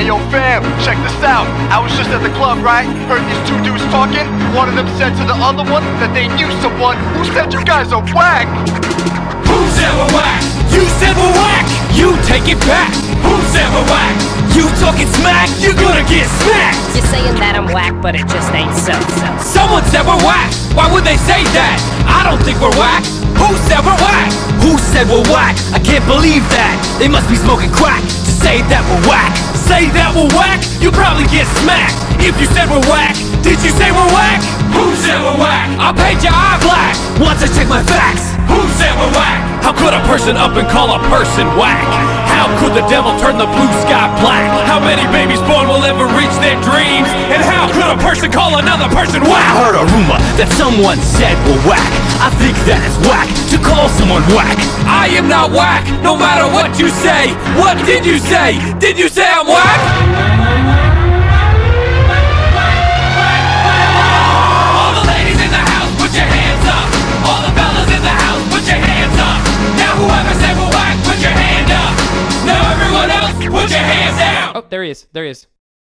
Hey yo fam, check this out. I was just at the club, right? Heard these two dudes talking. One of them said to the other one that they knew someone who said you guys are whack. Who said we're whack? You said we're whack. You take it back. Who said we're whack? You talking smack, you're gonna get smacked. You're saying that I'm whack, but it just ain't so. Someone said we're whack. Why would they say that? I don't think we're whack. Who said we're whack? Who said we're whack? I can't believe that. They must be smoking crack to say that we're whack. Say that we're whack, you probably get smacked. If you said we're whack, did you say we're whack? Who said we're whack? I'll paint your eye black once I check my facts. Who said we're whack? How could a person up and call a person whack? How could the devil turn the blue sky black? How many babies born will ever reach their dreams? And how could a person call another person whack? I heard a rumor that someone said we're whack. I think that is whack to call someone whack. I am not whack, no matter what you say. What did you say? Did you say I'm whack? All the ladies in the house, put your hands up. All the fellas in the house, put your hands up. Now whoever said we're whack, put your hand up. Now everyone else, put your hands down. Oh, there he is. There he is.